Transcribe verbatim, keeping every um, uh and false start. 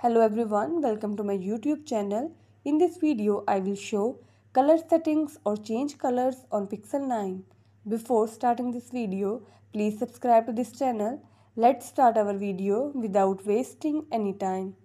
Hello everyone, welcome to my YouTube channel. In this video, I will show color settings or change colors on Pixel nine. Before starting this video, please subscribe to this channel. Let's start our video without wasting any time.